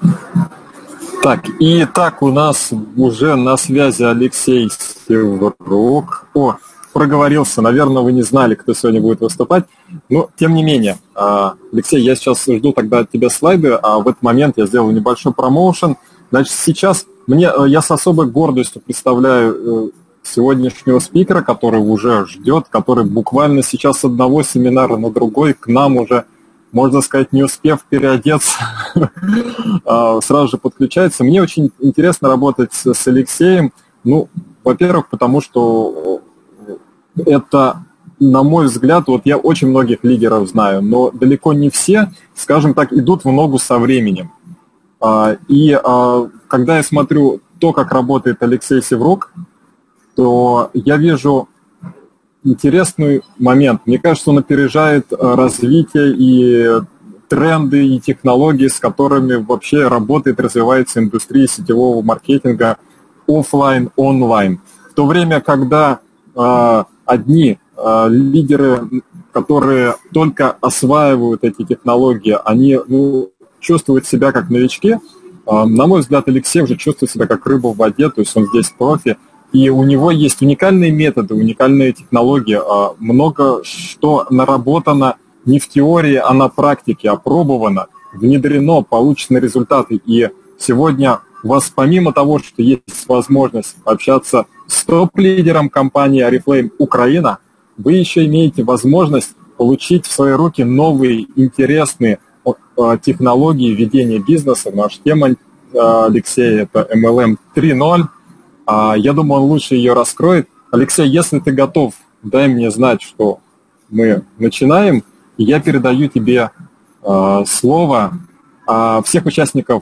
Так, у нас уже на связи Алексей Севрук. Проговорился, наверное, вы не знали, кто сегодня будет выступать. Но, тем не менее, Алексей, я сейчас жду тогда от тебя слайды, а в этот момент я сделал небольшой промоушен. Значит, сейчас я с особой гордостью представляю сегодняшнего спикера, который уже ждет, который буквально сейчас с одного семинара на другой к нам уже, можно сказать, не успев переодеться, сразу же подключается. Мне очень интересно работать с Алексеем. Ну, во-первых, потому что это, на мой взгляд, вот я очень многих лидеров знаю, но далеко не все, скажем так, идут в ногу со временем. И когда я смотрю то, как работает Алексей Севрук, то я вижу интересный момент. Мне кажется, он опережает развитие и тренды, и технологии, с которыми вообще работает, развивается индустрия сетевого маркетинга офлайн, онлайн. В то время, когда одни лидеры, которые только осваивают эти технологии, они чувствуют себя как новички, на мой взгляд, Алексей уже чувствует себя как рыба в воде, то есть он здесь профи. И у него есть уникальные методы, уникальные технологии, много что наработано не в теории, а на практике, опробовано, внедрено, получены результаты. И сегодня у вас, помимо того, что есть возможность общаться с топ-лидером компании Oriflame Украина, вы еще имеете возможность получить в свои руки новые интересные технологии ведения бизнеса. Наша тема, Алексей, это MLM 3.0. Я думаю, он лучше ее раскроет. Алексей, если ты готов, дай мне знать, что мы начинаем. И я передаю тебе слово. Всех участников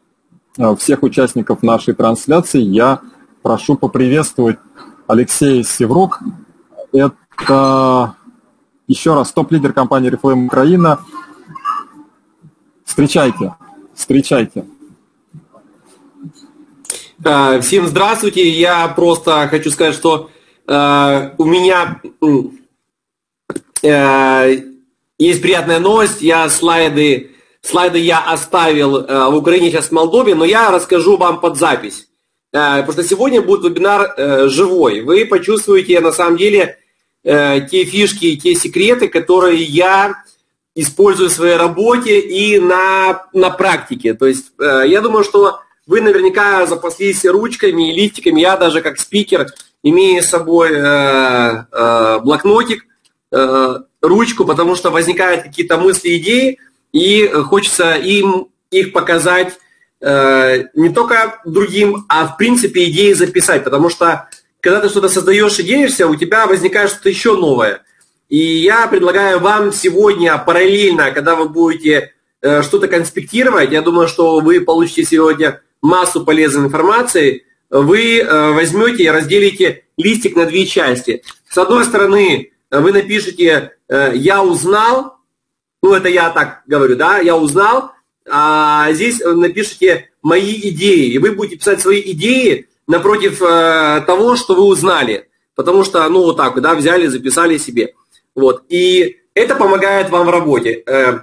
нашей трансляции я прошу поприветствовать Алексея Севрук. Это, еще раз, топ-лидер компании Oriflame Украина. Встречайте. Всем здравствуйте. Я просто хочу сказать, что у меня есть приятная новость. Слайды я оставил в Украине, сейчас в Молдове, но я расскажу вам под запись. Потому что сегодня будет вебинар живой. Вы почувствуете на самом деле те фишки, те секреты, которые я использую в своей работе и на практике. То есть я думаю, что вы наверняка запаслись ручками и листиками. Я даже как спикер имею с собой блокнотик, ручку, потому что возникают какие-то мысли, идеи, и хочется им их показать не только другим, а в принципе идеи записать. Потому что когда ты что-то создаешь и делишься, у тебя возникает что-то еще новое. И я предлагаю вам сегодня параллельно, когда вы будете что-то конспектировать, я думаю, что вы получите сегодня массу полезной информации, вы возьмете и разделите листик на две части. С одной стороны, вы напишите «я узнал», это я так говорю, да, «я узнал», а здесь напишите «мои идеи», и вы будете писать свои идеи напротив того, что вы узнали, потому что, вот так, да, взяли, записали себе. Вот. И это помогает вам в работе.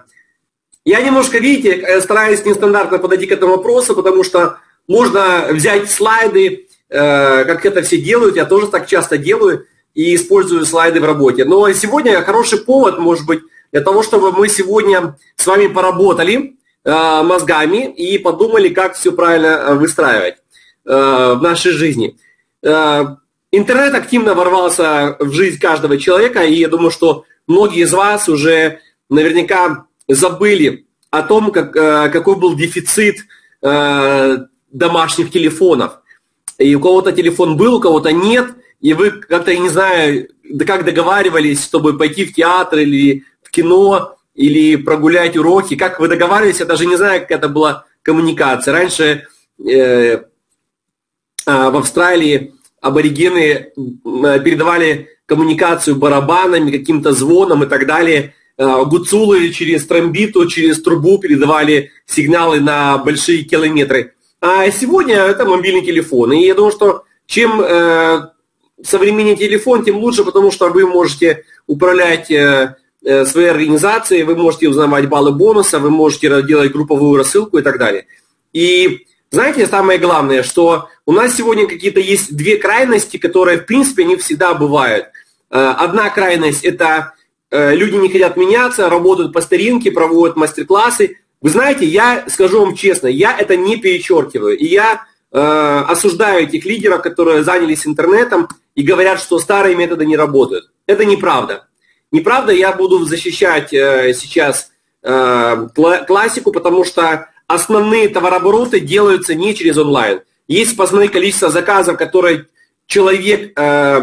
Я немножко, видите, стараюсь нестандартно подойти к этому вопросу, потому что можно взять слайды, как это все делают, я тоже так часто делаю, и использую слайды в работе. Но сегодня хороший повод, может быть, для того, чтобы мы сегодня с вами поработали мозгами и подумали, как все правильно выстраивать в нашей жизни. Интернет активно ворвался в жизнь каждого человека, и я думаю, что многие из вас уже наверняка забыли о том, какой был дефицит домашних телефонов. И у кого-то телефон был, у кого-то нет, и вы как-то, я не знаю, как договаривались, чтобы пойти в театр или в кино, или прогулять уроки. Как вы договаривались, я даже не знаю, как это была коммуникация. Раньше в Австралии аборигены передавали коммуникацию барабанами, каким-то звоном и так далее. Гуцулы через тромбиту, через трубу передавали сигналы на большие километры. А сегодня это мобильный телефон. И я думаю, что чем современнее телефон, тем лучше, потому что вы можете управлять своей организацией, вы можете узнавать баллы бонуса, вы можете делать групповую рассылку и так далее. И знаете, самое главное, что у нас сегодня какие-то есть две крайности, которые, в принципе, не всегда бывают. Одна крайность – это люди не хотят меняться, работают по старинке, проводят мастер-классы. Вы знаете, я скажу вам честно, я это не перечеркиваю. И я осуждаю этих лидеров, которые занялись интернетом и говорят, что старые методы не работают. Это неправда. Неправда, я буду защищать сейчас классику, потому что основные товарообороты делаются не через онлайн. Есть посмотреть количество заказов, которые человек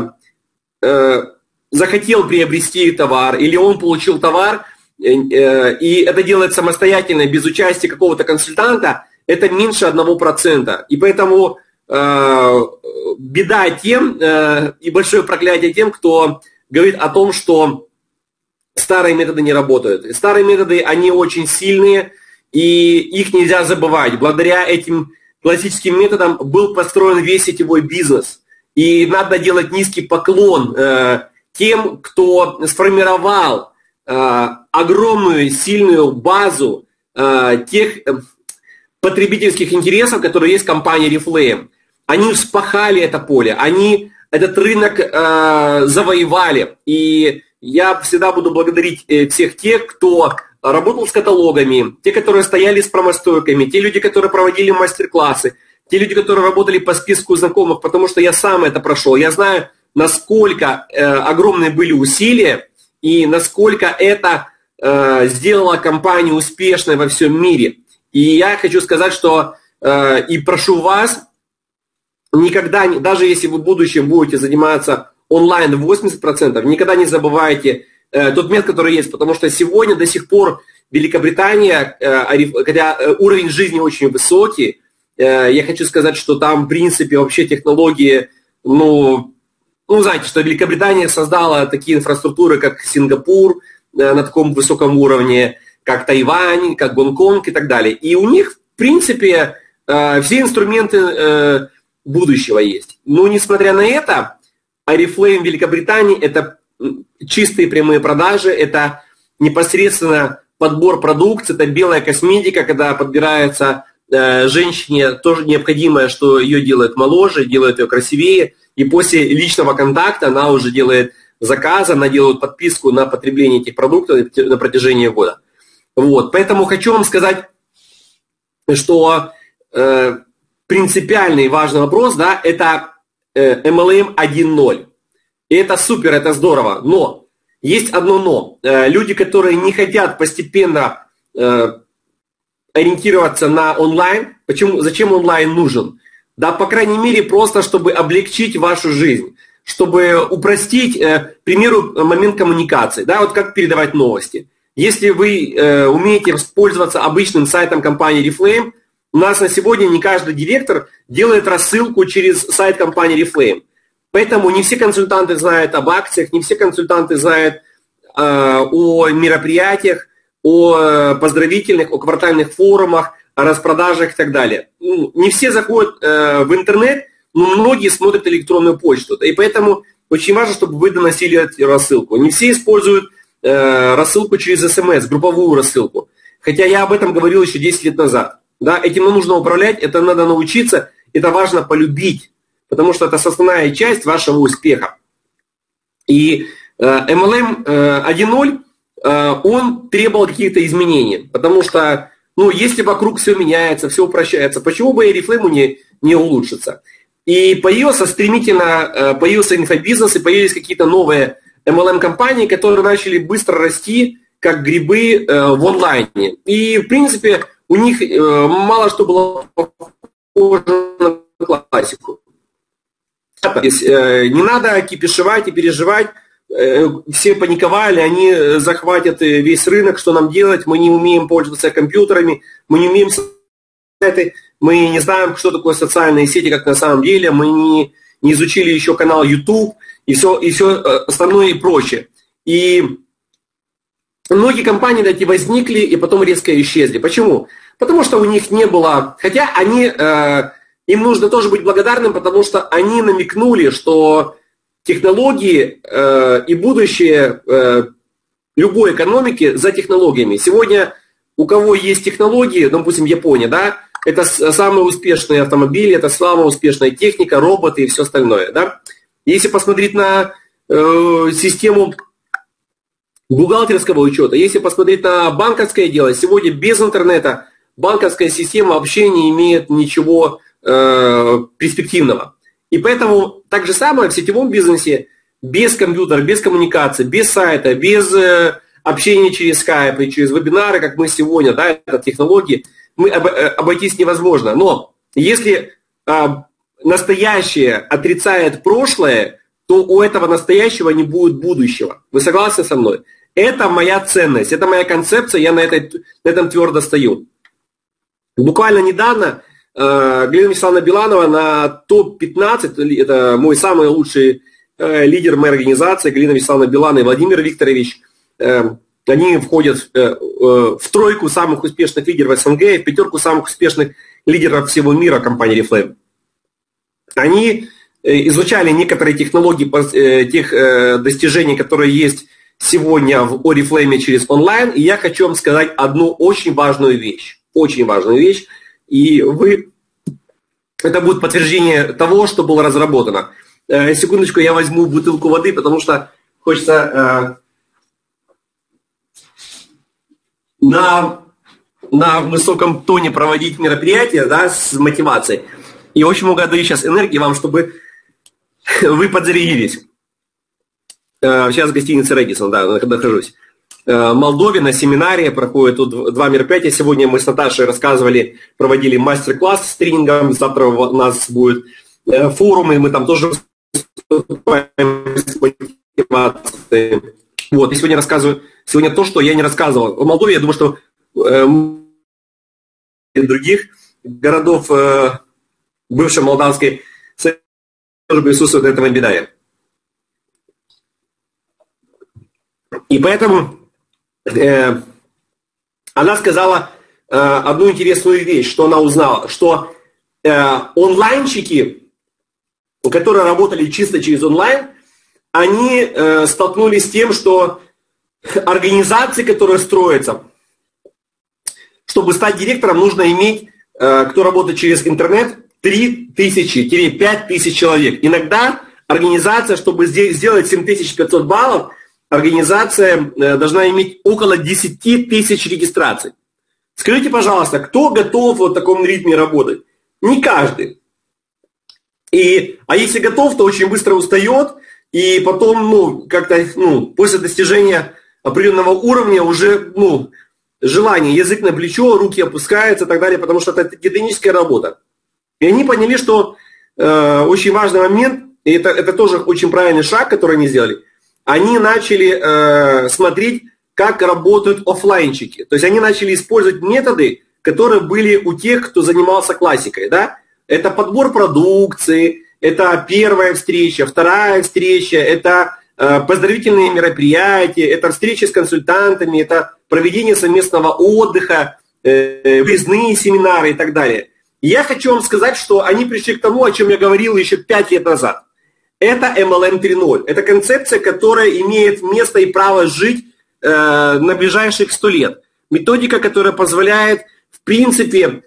захотел приобрести товар, или он получил товар, и это делает самостоятельно, без участия какого-то консультанта, это меньше 1%. И поэтому беда тем, и большое проклятие тем, кто говорит о том, что старые методы не работают. Старые методы, они очень сильные, и их нельзя забывать. Благодаря этим классическим методам был построен весь сетевой бизнес. И надо делать низкий поклон тем, кто сформировал огромную, сильную базу тех потребительских интересов, которые есть в компании Oriflame. Они вспахали это поле, они этот рынок завоевали. И я всегда буду благодарить всех тех, кто работал с каталогами, те, которые стояли с промостойками, те люди, которые проводили мастер-классы, те люди, которые работали по списку знакомых, потому что я сам это прошел. Я знаю, насколько огромные были усилия и насколько это сделало компанию успешной во всем мире. И я хочу сказать, что и прошу вас, никогда, даже если вы в будущем будете заниматься онлайн 80%, никогда не забывайте тот метод, который есть, потому что сегодня до сих пор Великобритания, хотя уровень жизни очень высокий, я хочу сказать, что там, в принципе, вообще технологии, знаете, что Великобритания создала такие инфраструктуры, как Сингапур на таком высоком уровне, как Тайвань, как Гонконг и так далее. И у них, в принципе, все инструменты будущего есть. Но, несмотря на это, Oriflame в Великобритании – это чистые прямые продажи, это непосредственно подбор продукции, это белая косметика, когда подбирается женщине тоже необходимое, что ее делает моложе, делает ее красивее, и после личного контакта она уже делает заказ, она делает подписку на потребление этих продуктов на протяжении года. Вот. Поэтому хочу вам сказать, что принципиальный важный вопрос, да, это MLM 1.0. И это супер, это здорово. Но есть одно но. Люди, которые не хотят постепенно ориентироваться на онлайн, зачем онлайн нужен? Да, по крайней мере, просто чтобы облегчить вашу жизнь, чтобы упростить, к примеру, момент коммуникации. Да, вот как передавать новости. Если вы умеете пользоваться обычным сайтом компании Oriflame, у нас на сегодня не каждый директор делает рассылку через сайт компании Oriflame. Поэтому не все консультанты знают об акциях, не все консультанты знают о мероприятиях, о поздравительных, о квартальных форумах, о распродажах и так далее. Не все заходят в интернет, но многие смотрят электронную почту. И поэтому очень важно, чтобы вы доносили эту рассылку. Не все используют рассылку через СМС, групповую рассылку. Хотя я об этом говорил еще 10 лет назад. Да, этим нужно управлять, это надо научиться, это важно полюбить, потому что это составная часть вашего успеха. И MLM 1.0, он требовал каких-то изменений, потому что, если вокруг все меняется, все упрощается, почему бы Oriflame не улучшиться? И появился инфобизнес, и появились какие-то новые MLM-компании, которые начали быстро расти, как грибы в онлайне. И, в принципе, у них мало что было похоже на классику. Не надо кипишевать и переживать. Все паниковали, они захватят весь рынок, что нам делать, мы не умеем пользоваться компьютерами, мы не умеем сайты, мы не знаем, что такое социальные сети, как на самом деле, мы не изучили еще канал YouTube и все остальное и прочее. И многие компании эти возникли и потом резко исчезли. Почему? Потому что у них не было, хотя им нужно тоже быть благодарным, потому что они намекнули, что технологии и будущее любой экономики за технологиями. Сегодня у кого есть технологии, допустим, Япония, да, это самые успешные автомобили, это самая успешная техника, роботы и все остальное. Да? Если посмотреть на систему бухгалтерского учета, если посмотреть на банковское дело, сегодня без интернета банковская система вообще не имеет ничего перспективного. И поэтому так же самое в сетевом бизнесе, без компьютера, без коммуникации, без сайта, без общения через Skype и через вебинары, как мы сегодня, да, это технологии, мы обойтись невозможно. Но если настоящее отрицает прошлое, то у этого настоящего не будет будущего. Вы согласны со мной? Это моя ценность, это моя концепция, я на этом твердо стою. Буквально недавно Галина Вячеславовна Биланова на топ-15, это мой самый лучший лидер моей организации, Галина Вячеславовна Биланова и Владимир Викторович, они входят в тройку самых успешных лидеров СНГ, в пятерку самых успешных лидеров всего мира компании Oriflame. Они изучали некоторые технологии тех достижений, которые есть сегодня в Oriflame через онлайн, и я хочу вам сказать одну очень важную вещь, и это будет подтверждение того, что было разработано. Секундочку, я возьму бутылку воды, потому что хочется на высоком тоне проводить мероприятие, да, с мотивацией. И очень много даю сейчас энергии вам, чтобы вы подзарядились. Сейчас в гостинице Редисон, да, нахожусь. В Молдове на семинаре проходит тут 2 мероприятия. Сегодня мы с Наташей рассказывали, проводили мастер-класс с тренингом. Завтра у нас будет форум, и мы там тоже выступаем с мотивацией. Вот, и сегодня рассказываю то, что я не рассказывал. В Молдове, я думаю, что других городов бывшей Молдавской тоже присутствуют на этом вебинаре. И поэтому она сказала одну интересную вещь, что она узнала, что онлайнщики, которые работали чисто через онлайн, они столкнулись с тем, что организации, которые строятся, чтобы стать директором, нужно иметь, кто работает через интернет, 3000-5000 человек. Иногда организация, чтобы сделать 7500 баллов, организация должна иметь около 10 тысяч регистраций. Скажите, пожалуйста, кто готов в таком ритме работать? Не каждый. А если готов, то очень быстро устает, и потом, после достижения определенного уровня уже, желание, язык на плечо, руки опускаются и так далее, потому что это титаническая работа. И они поняли, что очень важный момент, и это тоже очень правильный шаг, который они сделали, они начали смотреть, как работают офлайнчики. То есть они начали использовать методы, которые были у тех, кто занимался классикой. Да? Это подбор продукции, это первая встреча, вторая встреча, это поздравительные мероприятия, это встречи с консультантами, это проведение совместного отдыха, выездные семинары и так далее. И я хочу вам сказать, что они пришли к тому, о чем я говорил еще 5 лет назад. Это MLM 3.0. Это концепция, которая имеет место и право жить на ближайших 100 лет. Методика, которая позволяет, в принципе,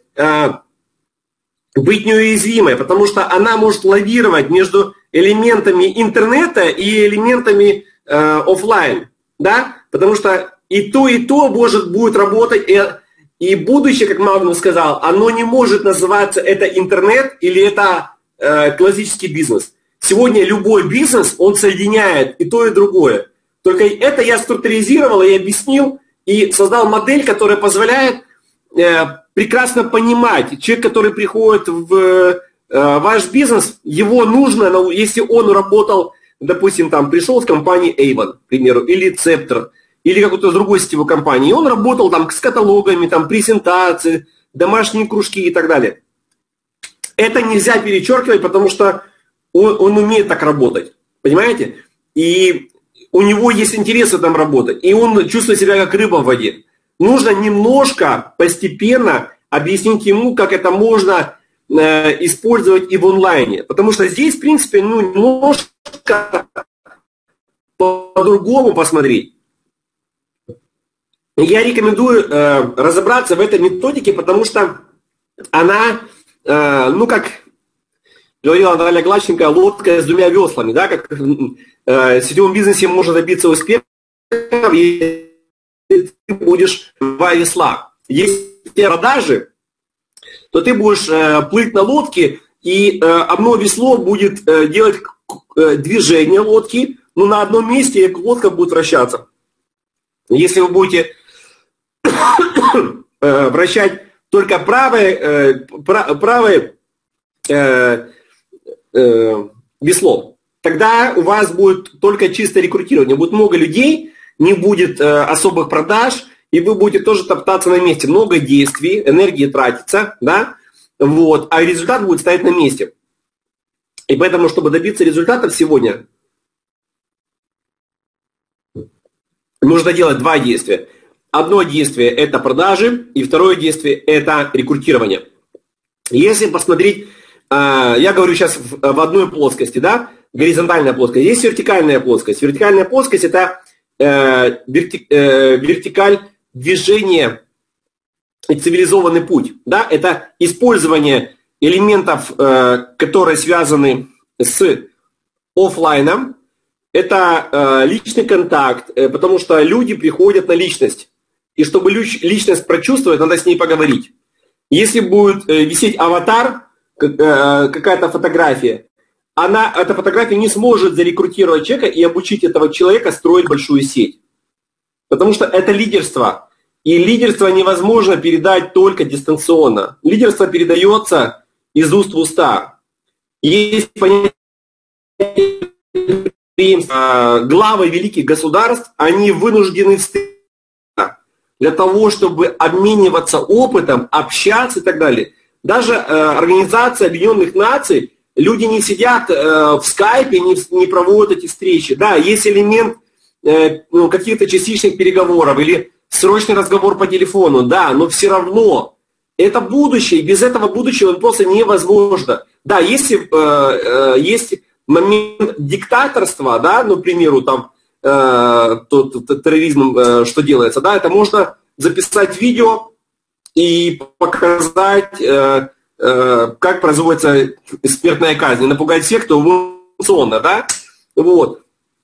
быть неуязвимой, потому что она может лавировать между элементами интернета и элементами офлайн. Да? Потому что и то будет работать. И будущее, как Магнус сказал, оно не может называться это интернет или это классический бизнес. Сегодня любой бизнес, он соединяет и то, и другое. Только это я структуризировал и объяснил, и создал модель, которая позволяет прекрасно понимать, человек, который приходит в ваш бизнес, его нужно, если он работал, допустим, пришел с компании Avon, к примеру, или Scepter, или какой-то другой сетевой компании, и он работал с каталогами, презентации, домашние кружки и так далее. Это нельзя перечеркивать, потому что он умеет так работать, понимаете? И у него есть интерес там работать, и он чувствует себя как рыба в воде. Нужно немножко, постепенно объяснить ему, как это можно использовать и в онлайне. Потому что здесь, в принципе, немножко по-другому посмотреть. Я рекомендую разобраться в этой методике, потому что она, ну, как говорила Наталья Глащенко, лодка с двумя веслами, да, как в сетевом бизнесе можно добиться успеха, если ты будешь два весла. Если у тебя продажи, то ты будешь плыть на лодке, и одно весло будет делать движение лодки, но на одном месте лодка будет вращаться. Если вы будете вращать только правое весло, тогда у вас будет только чистое рекрутирование. Будет много людей, не будет особых продаж, и вы будете тоже топтаться на месте. Много действий, энергии тратится, да? Вот, а результат будет стоять на месте. И поэтому, чтобы добиться результатов сегодня, нужно делать два действия. Одно действие – это продажи, и второе действие – это рекрутирование. Если посмотреть, я говорю сейчас в одной плоскости, да, горизонтальная плоскость. Есть вертикальная плоскость. Вертикальная плоскость – это вертикаль движения и цивилизованный путь. Да? Это использование элементов, которые связаны с офлайном. Это личный контакт, потому что люди приходят на личность. И чтобы личность прочувствовать, надо с ней поговорить. Если будет висеть аватар, какая-то фотография, эта фотография не сможет зарекрутировать человека и обучить этого человека строить большую сеть. Потому что это лидерство. И лидерство невозможно передать только дистанционно. Лидерство передается из уст в уста. Есть понятие, главы великих государств, они вынуждены встретиться для того, чтобы обмениваться опытом, общаться и так далее. Даже Организация Объединенных Наций, люди не сидят в скайпе, не проводят эти встречи. Да, есть элемент каких-то частичных переговоров или срочный разговор по телефону, да, но все равно это будущее, и без этого будущего просто невозможно. Да, если есть момент диктаторства, да, ну, к примеру, там, терроризмом, что делается, да, это можно записать видео и показать, как производится смертная казнь, напугать всех, кто эволюционно, да, вот.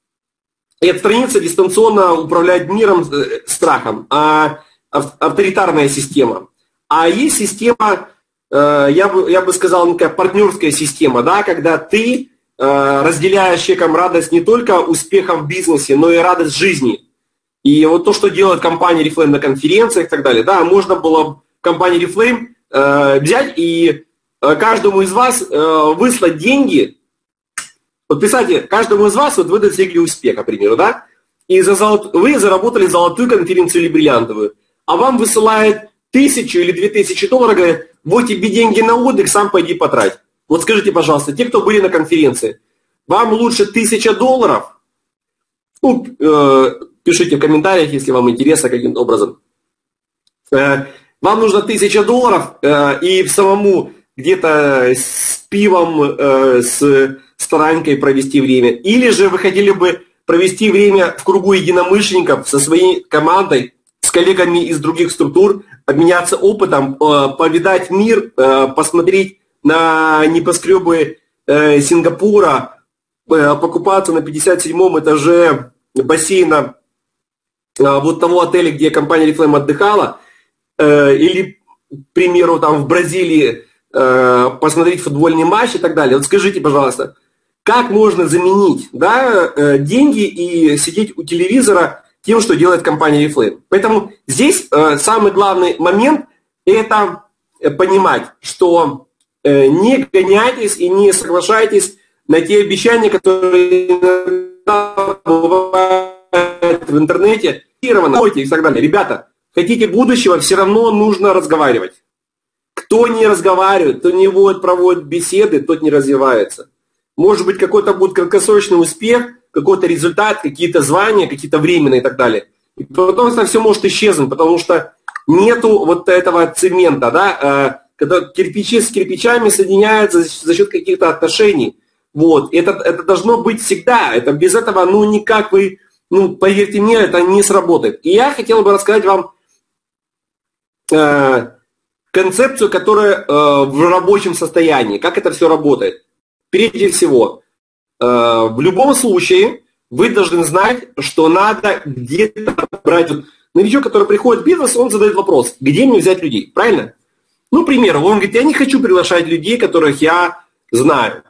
И отстраниться дистанционно управлять миром страхом, авторитарная система. А есть система, я бы сказал, некая партнерская система, да, когда ты разделяешь с человеком радость не только успеха в бизнесе, но и радость жизни. И вот то, что делает компания Reflame на конференциях и так далее, да, можно было в компании Reflame взять и каждому из вас выслать деньги. Вот представьте, каждому из вас вот вы достигли успеха, к примеру, да, и вы заработали золотую конференцию или бриллиантовую, а вам высылает 1000 или 2000 долларов, говорят, вот тебе деньги на отдых, сам пойди потрать. Вот скажите, пожалуйста, те, кто были на конференции, вам лучше 1000 долларов? Ну, пишите в комментариях, если вам интересно каким-то образом. Вам нужно 1000 долларов и самому где-то с пивом, с таранькой провести время. Или же вы хотели бы провести время в кругу единомышленников со своей командой, с коллегами из других структур, обменяться опытом, повидать мир, посмотреть на небоскребы Сингапура, покупаться на 57-м этаже бассейна вот того отеля, где компания Reflame отдыхала, или, к примеру, там в Бразилии посмотреть футбольный матч и так далее. Вот скажите, пожалуйста, как можно заменить, да, деньги и сидеть у телевизора тем, что делает компания Reflame? Поэтому здесь самый главный момент – это понимать, что не гоняйтесь и не соглашайтесь на те обещания, которые бывают в интернете, и так далее. Ребята, хотите будущего, все равно нужно разговаривать. Кто не разговаривает, кто не проводит беседы, тот не развивается. Может быть, какой-то будет краткосрочный успех, какой-то результат, какие-то звания, какие-то временные и так далее. И потом это все может исчезнуть, потому что нету вот этого цемента, да, когда кирпичи с кирпичами соединяются за счет каких-то отношений. Вот. Это должно быть всегда. Это без этого, ну, никак вы, ну, поверьте мне, это не сработает. И я хотел бы рассказать вам, как концепцию, которая в рабочем состоянии. Как это все работает? Прежде всего, в любом случае вы должны знать, что надо где-то брать. Новичок, который приходит в бизнес, он задает вопрос, где мне взять людей, правильно? Ну, к примеру, он говорит, я не хочу приглашать людей, которых я знаю.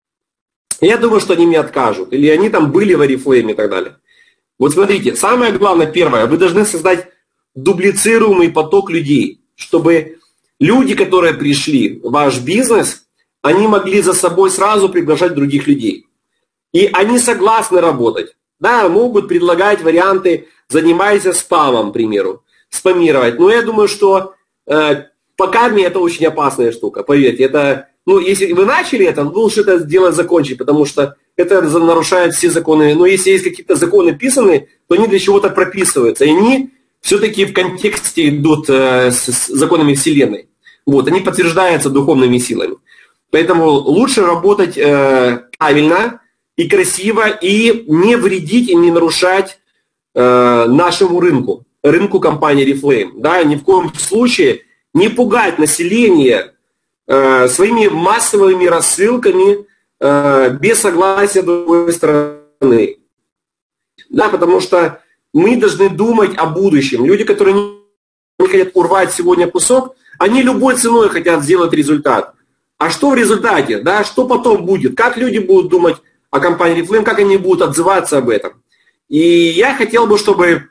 Я думаю, что они мне откажут, или они там были в Oriflame и так далее. Вот смотрите, самое главное, первое, вы должны создать дублицируемый поток людей, чтобы люди, которые пришли в ваш бизнес, они могли за собой сразу приглашать других людей. И они согласны работать. Да, могут предлагать варианты, занимайся спамом, к примеру, спамировать. Но я думаю, что пока мне это очень опасная штука, поверьте. Это, ну, если вы начали это, лучше это дело закончить, потому что это нарушает все законы. Но если есть какие-то законы писаны, то они для чего-то прописываются. И они все-таки в контексте идут с законами Вселенной. Вот, они подтверждаются духовными силами. Поэтому лучше работать правильно и красиво, и не вредить, и не нарушать нашему рынку компании Oriflame. Да, ни в коем случае не пугать население своими массовыми рассылками без согласия другой стороны. Да, потому что мы должны думать о будущем. Люди, которые не хотят урвать сегодня кусок, они любой ценой хотят сделать результат. А что в результате? Да, что потом будет? Как люди будут думать о компании Oriflame, как они будут отзываться об этом? И я хотел бы, чтобы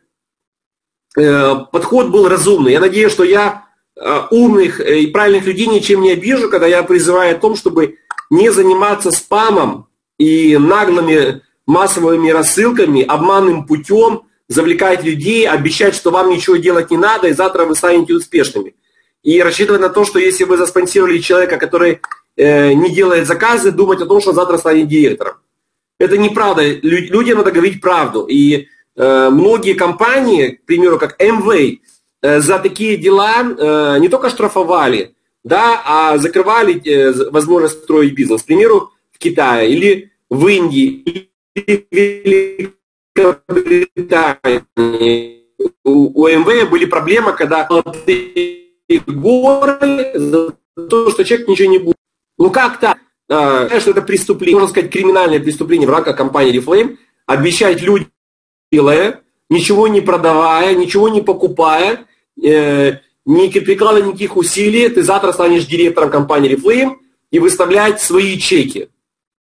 подход был разумный. Я надеюсь, что я умных и правильных людей ничем не обижу, когда я призываю о том, чтобы не заниматься спамом и наглыми массовыми рассылками, обманным путем, завлекать людей, обещать, что вам ничего делать не надо, и завтра вы станете успешными. И рассчитывать на то, что если вы заспонсировали человека, который не делает заказы, думать о том, что завтра станет директором. Это неправда. Людям надо говорить правду. И многие компании, к примеру, как Amway, за такие дела не только штрафовали, да, а закрывали возможность строить бизнес. К примеру, в Китае или в Индии, или в Великобритании. У Amway были проблемы, когда горы за то, что человек ничего не будет. Ну как так? Конечно, это преступление, можно сказать, криминальное преступление в рамках компании Oriflame. Обещать людям, ничего не продавая, ничего не покупая, не прикладывая никаких усилий, ты завтра станешь директором компании Oriflame и выставлять свои чеки.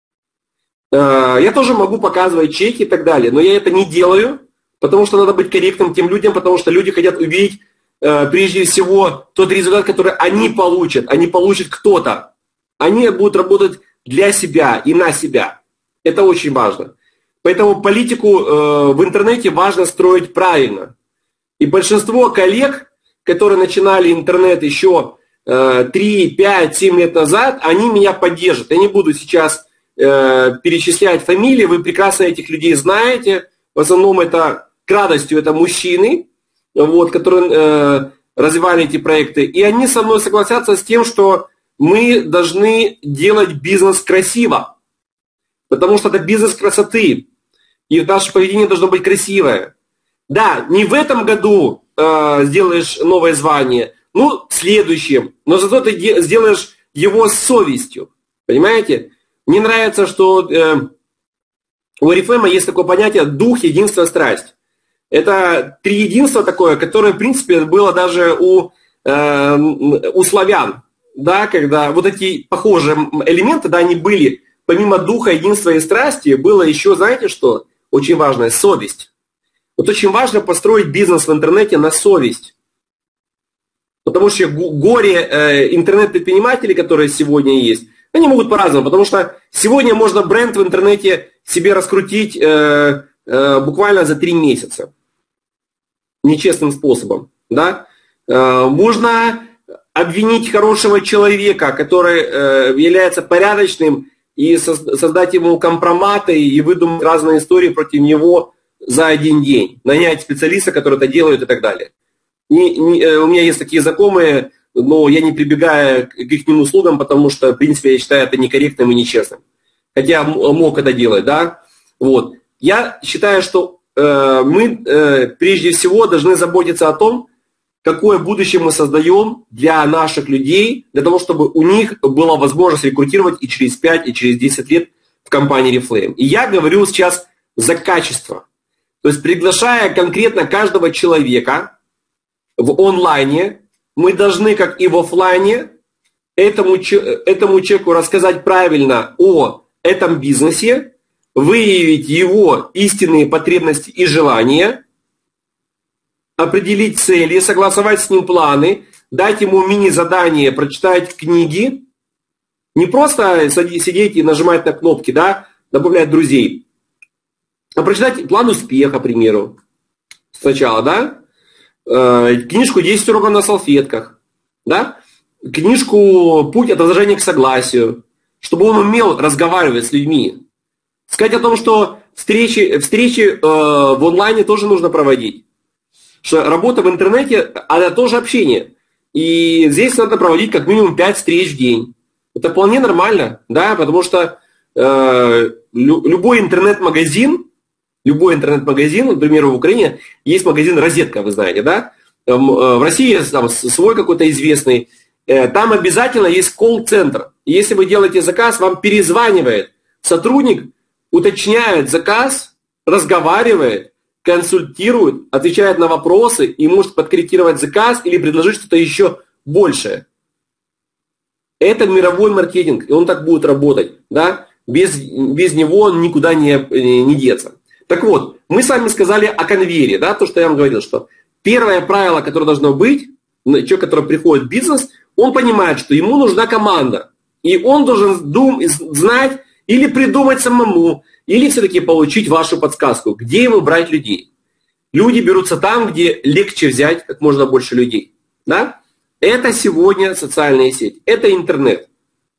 Я тоже могу показывать чеки и так далее, но я это не делаю, потому что надо быть корректным тем людям, потому что люди хотят увидеть прежде всего тот результат, который они получат кто-то. Они будут работать для себя и на себя. Это очень важно. Поэтому политику в интернете важно строить правильно. И большинство коллег, которые начинали интернет еще 3, 5, 7 лет назад, они меня поддержат. Я не буду сейчас перечислять фамилии, вы прекрасно этих людей знаете. В основном это, к радостью, это мужчины, вот, которые развивали эти проекты. И они со мной согласятся с тем, что мы должны делать бизнес красиво. Потому что это бизнес красоты. И наше поведение должно быть красивое. Да, не в этом году сделаешь новое звание, ну, в следующем. Но зато ты сделаешь его с совестью. Понимаете? Мне нравится, что у Oriflame есть такое понятие дух, единство, страсть. Это триединство такое, которое, в принципе, было даже у славян. Да, когда вот эти похожие элементы, да, они были, помимо духа, единства и страсти, было еще, знаете что, очень важное, совесть. Вот очень важно построить бизнес в интернете на совесть. Потому что горе интернет-предпринимателей, которые сегодня есть, они могут по-разному, потому что сегодня можно бренд в интернете себе раскрутить буквально за 3 месяца. Нечестным способом. Да? Можно обвинить хорошего человека, который является порядочным, и создать ему компроматы и выдумать разные истории против него за один день. Нанять специалиста, который это делает и так далее. У меня есть такие знакомые, но я не прибегаю к их услугам, потому что, в принципе, я считаю это некорректным и нечестным. Хотя мог это делать, да. Вот. Я считаю, что мы прежде всего должны заботиться о том, какое будущее мы создаем для наших людей, для того, чтобы у них была возможность рекрутировать и через 5, и через 10 лет в компании Reflame. И я говорю сейчас за качество. То есть приглашая конкретно каждого человека в онлайне, мы должны, как и в офлайне, этому человеку рассказать правильно о этом бизнесе, выявить его истинные потребности и желания, определить цели, согласовать с ним планы, дать ему мини-задание, прочитать книги, не просто сидеть и нажимать на кнопки, да, добавлять друзей, а прочитать план успеха, к примеру, сначала, да, книжку «10 уроков на салфетках», да, книжку «Путь от возражения к согласию», чтобы он умел разговаривать с людьми. Сказать о том, что встречи в онлайне тоже нужно проводить. Что работа в интернете, она тоже общение. И здесь надо проводить как минимум 5 встреч в день. Это вполне нормально, да, потому что любой интернет-магазин, например, в Украине есть магазин «Розетка», вы знаете, да? В России там свой какой-то известный. Там обязательно есть колл-центр. Если вы делаете заказ, вам перезванивает сотрудник, уточняет заказ, разговаривает, консультирует, отвечает на вопросы и может подкорректировать заказ или предложить что-то еще большее. Это мировой маркетинг, и он так будет работать. Да? Без него он никуда не деться. Так вот, мы с вами сказали о конвейере, да, то, что я вам говорил, что первое правило, которое должно быть, человек, который приходит в бизнес, он понимает, что ему нужна команда. И он должен знать или придумать самому, или все-таки получить вашу подсказку, где ему брать людей. Люди берутся там, где легче взять как можно больше людей. Да? Это сегодня социальные сети, это интернет.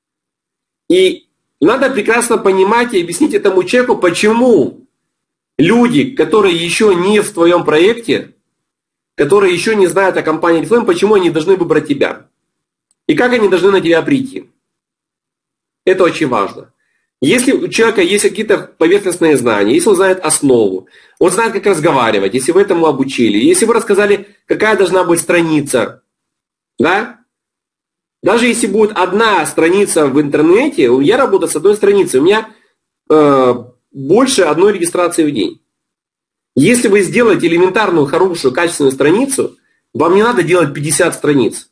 И надо прекрасно понимать и объяснить этому человеку, почему люди, которые еще не в твоем проекте, которые еще не знают о компании Reflame, почему они должны выбрать тебя. И как они должны на тебя прийти. Это очень важно. Если у человека есть какие-то поверхностные знания, если он знает основу, он знает, как разговаривать, если вы этому обучили, если вы рассказали, какая должна быть страница, да? Даже если будет одна страница в интернете, я работаю с одной страницей, у меня больше одной регистрации в день. Если вы сделаете элементарную, хорошую, качественную страницу, вам не надо делать 50 страниц.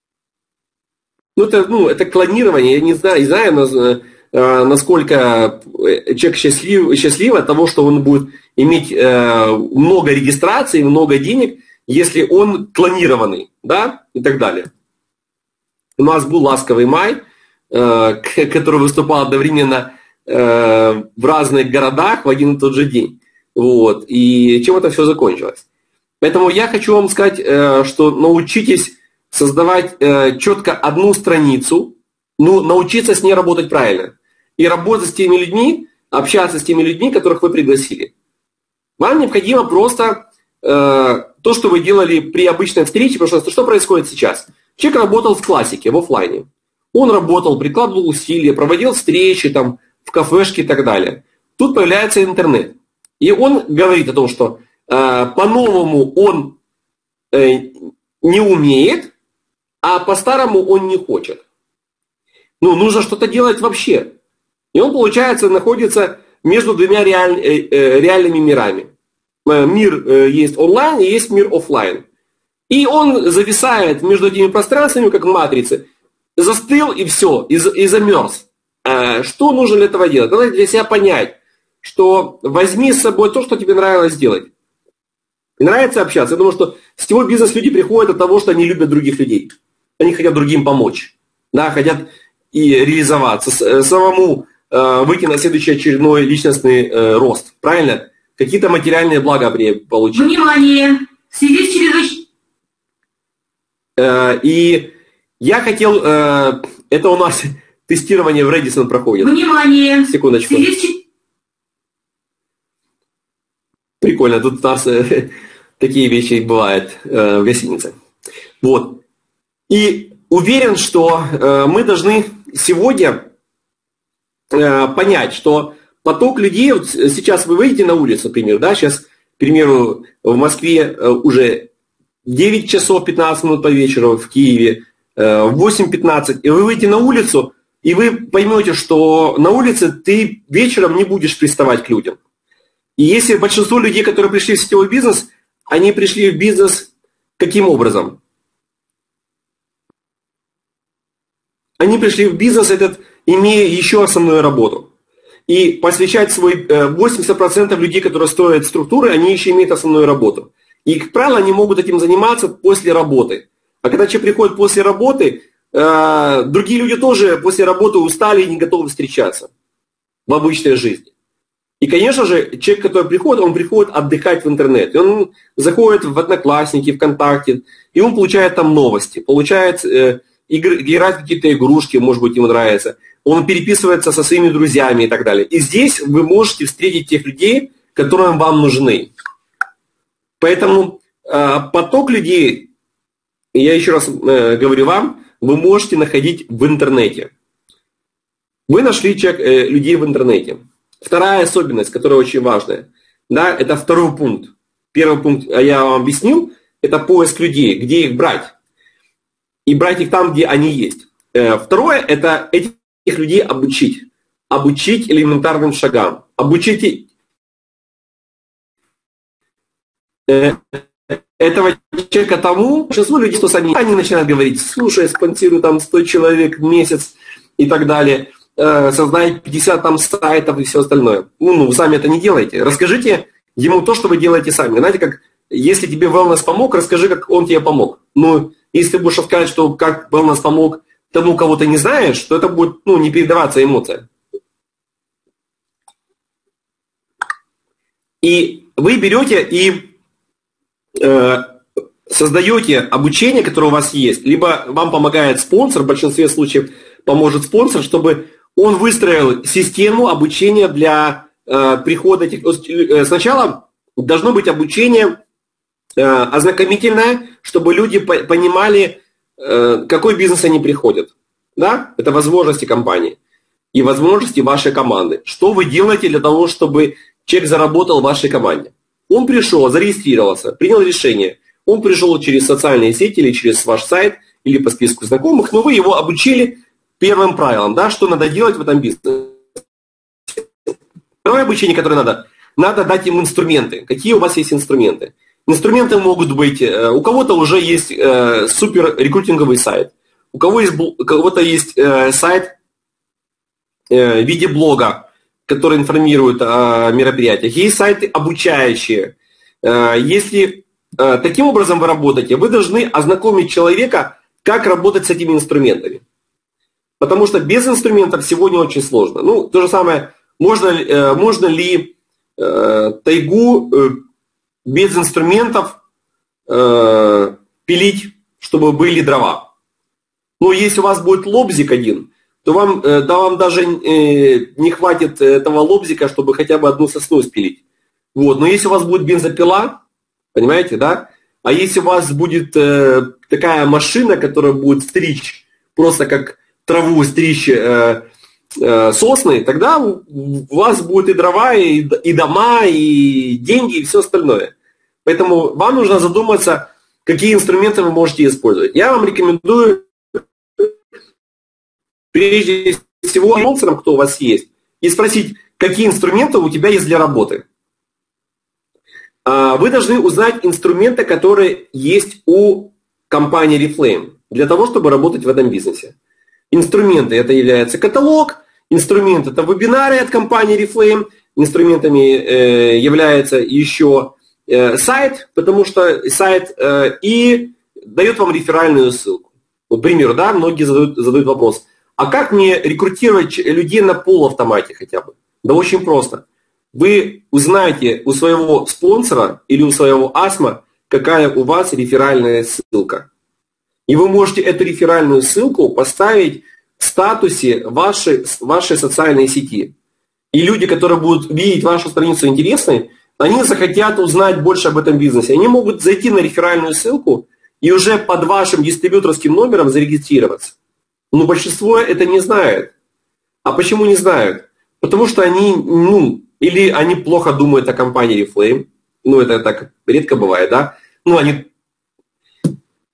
Это клонирование, я не знаю, насколько человек счастлив от того, что он будет иметь много регистраций, много денег, если он клонированный, да, и так далее. У нас был «Ласковый май», который выступал одновременно в разных городах в один и тот же день. Вот. И чем это все закончилось? Поэтому я хочу вам сказать, что научитесь создавать четко одну страницу, научиться с ней работать правильно. И работать с теми людьми, общаться с теми людьми, которых вы пригласили. Вам необходимо просто то, что вы делали при обычной встрече, потому что происходит сейчас? Человек работал в классике, в офлайне. Он работал, прикладывал усилия, проводил встречи там, в кафешке и так далее. Тут появляется интернет. И он говорит о том, что по-новому он не умеет, а по-старому он не хочет. Нужно что-то делать вообще. И он, получается, находится между двумя реальными мирами. Мир есть онлайн и есть мир офлайн. И он зависает между этими пространствами, как матрицы. Застыл и все, и замерз. Что нужно для этого делать? Надо для себя понять, что возьми с собой то, что тебе нравилось делать. Нравится общаться. Я думаю, что с сетевой бизнес люди приходят от того, что они любят других людей. Они хотят другим помочь. Да, хотят и реализоваться, самому выйти на следующий очередной личностный рост. Правильно? Какие-то материальные блага получить. Внимание! В связи с чрезвычайной... И я хотел... Это у нас тестирование в Redison проходит. Внимание! Секундочку. Прикольно, тут у нас такие вещи бывают в гостинице. Вот. И уверен, что мы должны сегодня понять, что поток людей, вот сейчас вы выйдете на улицу, например, да, сейчас, к примеру, в Москве уже 9 часов 15 минут по вечеру в Киеве, в 8:15, и вы выйдете на улицу, и вы поймете, что на улице ты вечером не будешь приставать к людям. И если большинство людей, которые пришли в сетевой бизнес, они пришли в бизнес каким образом? Они пришли в бизнес этот, имея еще основную работу. И посвящать свой 80% людей, которые строят структуры, они еще имеют основную работу. И, как правило, они могут этим заниматься после работы. А когда человек приходит после работы, другие люди тоже после работы устали и не готовы встречаться в обычной жизни. И, конечно же, человек, который приходит, он приходит отдыхать в интернет. И он заходит в Одноклассники, ВКонтакте, и он получает там новости, получает играть в какие-то игрушки, может быть, ему нравится. Он переписывается со своими друзьями и так далее. И здесь вы можете встретить тех людей, которые вам нужны. Поэтому поток людей, я еще раз говорю вам, вы можете находить в интернете. Вы нашли людей в интернете. Вторая особенность, которая очень важная, да, это второй пункт. Первый пункт я вам объяснил, это поиск людей, где их брать. И брать их там, где они есть. Второе, это этих людей обучить. Обучить элементарным шагам. Обучить этого человека тому, большинство людей, что сами, они начинают говорить: слушай, спонсирую там 100 человек в месяц и так далее, создай 50 там сайтов и все остальное. Вы сами это не делаете. Расскажите ему то, что вы делаете сами. Знаете, как если тебе wellness помог, расскажи, как он тебе помог. Если ты будешь рассказать, что как wellness помог тому, кого ты не знаешь, то это будет не передаваться эмоция. И вы берете и создаете обучение, которое у вас есть, либо вам помогает спонсор, в большинстве случаев поможет спонсор, чтобы он выстроил систему обучения для прихода этих. Сначала должно быть обучение ознакомительное, чтобы люди понимали, какой бизнес они приходят. Да? Это возможности компании и возможности вашей команды. Что вы делаете для того, чтобы человек заработал в вашей команде? Он пришел, зарегистрировался, принял решение. Он пришел через социальные сети или через ваш сайт, или по списку знакомых, но вы его обучили первым правилам, да, что надо делать в этом бизнесе. Второе обучение, которое надо дать им инструменты. Какие у вас есть инструменты? Инструменты могут быть, у кого-то уже есть супер рекрутинговый сайт, у кого-то есть сайт в виде блога, который информирует о мероприятиях. Есть сайты обучающие. Если таким образом вы работаете, вы должны ознакомить человека, как работать с этими инструментами. Потому что без инструментов сегодня очень сложно. То же самое, можно ли тайгу без инструментов пилить, чтобы были дрова? Если у вас будет лобзик один, то вам даже не хватит этого лобзика, чтобы хотя бы одну сосну спилить. Но если у вас будет бензопила, понимаете, да? А если у вас будет такая машина, которая будет стричь, просто как траву стричь сосны, тогда у вас будет и дрова, и дома, и деньги, и все остальное. Поэтому вам нужно задуматься, какие инструменты вы можете использовать. Я вам рекомендую прежде всего спонсорам, кто у вас есть, и спросить, какие инструменты у тебя есть для работы. Вы должны узнать инструменты, которые есть у компании Reflame, для того, чтобы работать в этом бизнесе. Инструменты — это является каталог, инструмент — это вебинары от компании Reflame, инструментами является еще сайт, потому что сайт и дает вам реферальную ссылку. К примеру, да, многие задают вопрос: а как мне рекрутировать людей на полуавтомате хотя бы? Да очень просто. Вы узнаете у своего спонсора или у своего АСМа, какая у вас реферальная ссылка. И вы можете эту реферальную ссылку поставить в статусе вашей социальной сети. И люди, которые будут видеть вашу страницу интересной, они захотят узнать больше об этом бизнесе. Они могут зайти на реферальную ссылку и уже под вашим дистрибьюторским номером зарегистрироваться. Но большинство это не знает. А почему не знают? Потому что они, или они плохо думают о компании Reflame. Это так редко бывает, да? Они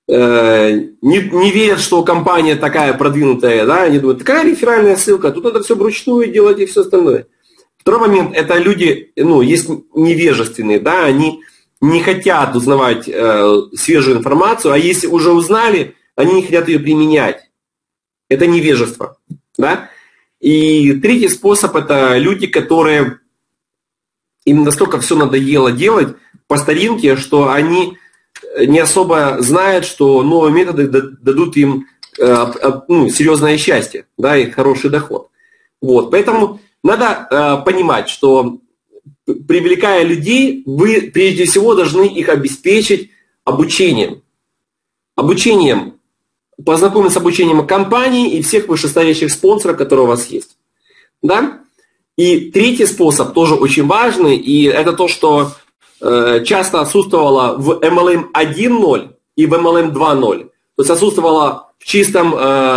не верят, что компания такая продвинутая, да, они думают, такая реферальная ссылка, тут надо все вручную делать и все остальное. Второй момент, это люди, есть невежественные, да, они не хотят узнавать свежую информацию, а если уже узнали, они не хотят ее применять. Это невежество, да. И третий способ, это люди, которые им настолько все надоело делать по старинке, что они не особо знают, что новые методы дадут им серьезное счастье, да, и хороший доход. Вот. Поэтому надо понимать, что привлекая людей, вы прежде всего должны их обеспечить обучением. Познакомиться с обучением компании и всех вышестоящих спонсоров, которые у вас есть. Да? И третий способ тоже очень важный, и это то, что часто отсутствовало в MLM 1.0 и в MLM 2.0. То есть отсутствовало в чистом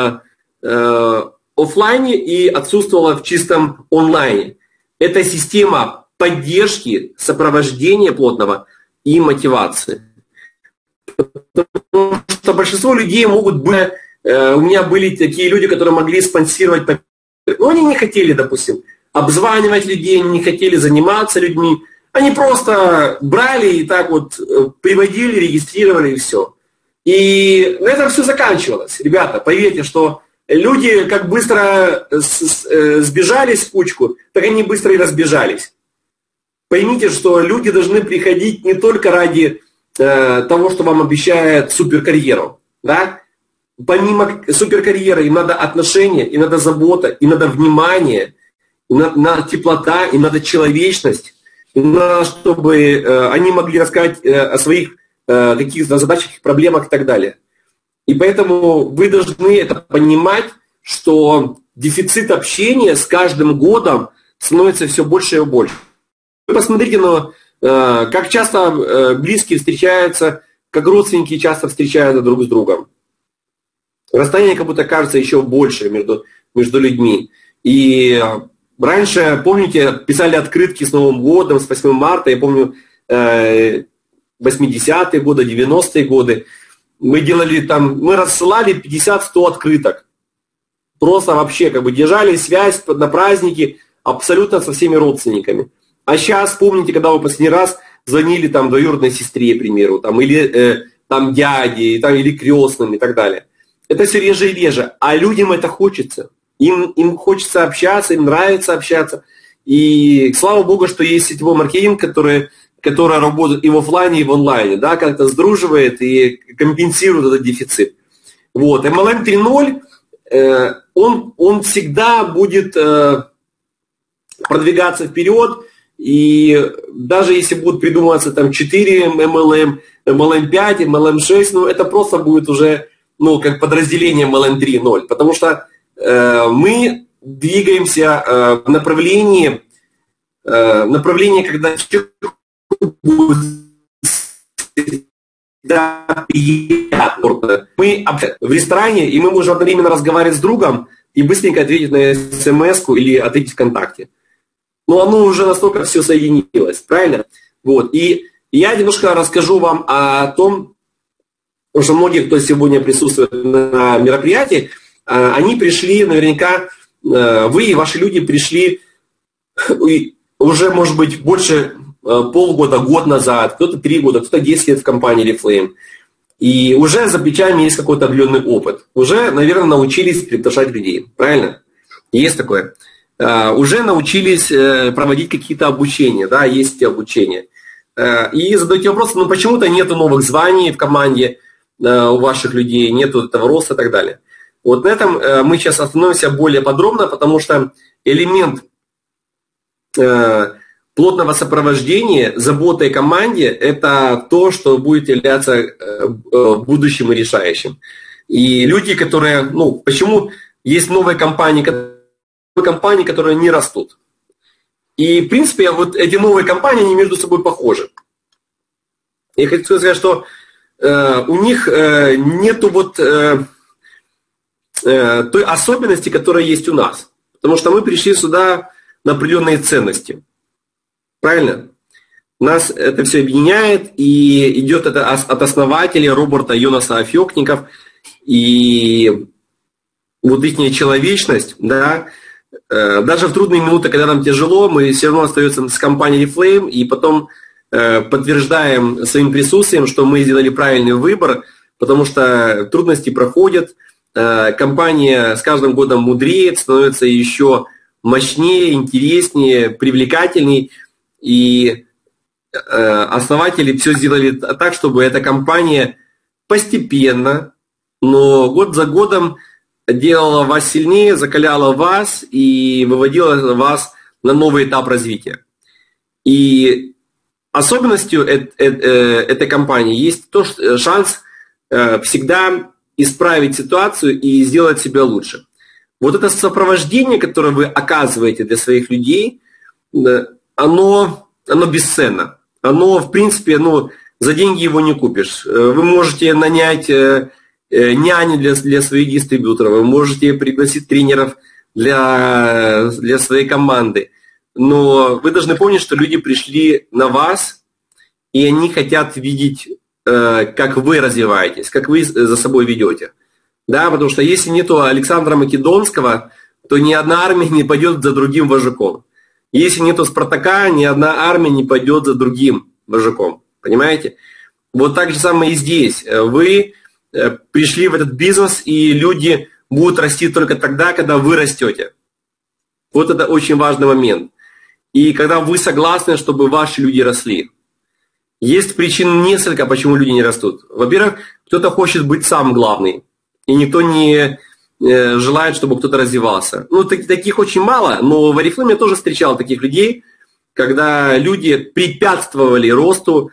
офлайне и отсутствовало в чистом онлайне. Это система поддержки, сопровождения плотного и мотивации. Потому что большинство людей могут быть... У меня были такие люди, которые могли спонсировать... Но они не хотели, допустим, обзванивать людей, не хотели заниматься людьми. Они просто брали и так вот приводили, регистрировали и все. И на этом все заканчивалось. Ребята, поверьте, что люди как быстро сбежались в кучку, так они быстро и разбежались. Поймите, что люди должны приходить не только ради того, что вам обещает суперкарьеру. Да? Помимо суперкарьеры им надо отношения, им надо забота, им надо внимание, им надо теплота, им надо человечность. Им надо, чтобы они могли рассказать о своих каких-то задачах, проблемах и так далее. И поэтому вы должны это понимать, что дефицит общения с каждым годом становится все больше и больше. Вы посмотрите, как часто близкие встречаются, как родственники часто встречаются друг с другом. Расстояние как будто кажется еще больше между людьми. И раньше, помните, писали открытки с Новым годом, с 8 марта, я помню, 80-е годы, 90-е годы. Мы рассылали 50-100 открыток. Просто вообще держали связь на праздники абсолютно со всеми родственниками. А сейчас, помните, когда вы последний раз звонили двоюродной сестре, к примеру, или дяде, или крестным и так далее. Это все реже и реже. А людям это хочется. Им хочется общаться, им нравится общаться. И слава богу, что есть сетевой маркетинг, который работает и в офлайне, и в онлайне, да, как-то сдруживает и компенсирует этот дефицит. Вот. MLM 3.0, он всегда будет продвигаться вперед, и даже если будут придумываться 4 MLM, MLM 5, MLM 6, это просто будет уже как подразделение MLM 3.0, потому что мы двигаемся в направлении, когда человек будет приятно. Мы в ресторане, и мы можем одновременно разговаривать с другом и быстренько ответить на смс-ку или ответить ВКонтакте. Но оно уже настолько все соединилось, правильно? Вот. И я немножко расскажу вам о том, что многие, кто сегодня присутствует на мероприятии, они пришли, наверняка, вы и ваши люди пришли уже, может быть, больше полгода, год назад, кто-то 3 года, кто-то 10 лет в компании Oriflame. И уже за плечами есть какой-то определенный опыт. Уже, наверное, научились приглашать людей. Правильно? Есть такое. Уже научились проводить какие-то обучения. Да, есть обучение. И задаете вопрос, почему-то нету новых званий в команде у ваших людей, нету этого роста и так далее. Вот на этом мы сейчас остановимся более подробно, потому что элемент плотного сопровождения, заботы о команде – это то, что будет являться будущим и решающим. И люди, которые, почему есть новые компании, которые не растут. И, в принципе, вот эти новые компании, они между собой похожи. Я хочу сказать, что у них нету той особенности, которая есть у нас. Потому что мы пришли сюда на определенные ценности. Правильно? Нас это все объединяет, и идет это от основателей Роберта Йонаса Афёкников, и вот их человечность, да, даже в трудные минуты, когда нам тяжело, мы все равно остаемся с компанией Flame, и потом подтверждаем своим присутствием, что мы сделали правильный выбор, потому что трудности проходят, компания с каждым годом мудреет, становится еще мощнее, интереснее, привлекательней, и основатели все сделали так, чтобы эта компания постепенно, но год за годом делала вас сильнее, закаляла вас и выводила вас на новый этап развития. И особенностью этой компании есть то, что шанс всегда исправить ситуацию и сделать себя лучше. Вот это сопровождение, которое вы оказываете для своих людей, оно бесценно. Оно, в принципе, за деньги его не купишь. Вы можете нанять няню для своих дистрибьюторов, вы можете пригласить тренеров для своей команды. Но вы должны помнить, что люди пришли на вас, и они хотят видеть, как вы развиваетесь, как вы за собой ведете. Да, потому что если нету Александра Македонского, то ни одна армия не пойдет за другим вожаком. Если нету Спартака, ни одна армия не пойдет за другим вожаком. Понимаете? Вот так же самое и здесь. Вы пришли в этот бизнес, и люди будут расти только тогда, когда вы растете. Вот это очень важный момент. И когда вы согласны, чтобы ваши люди росли. Есть причин несколько, почему люди не растут. Во-первых, кто-то хочет быть сам главный, и никто не желает, чтобы кто-то развивался. Таких очень мало, но в Oriflame я тоже встречал таких людей, когда люди препятствовали росту